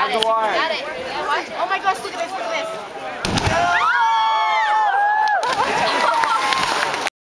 Got it. Jaguar. Got it. Oh my gosh, look at this, look at this.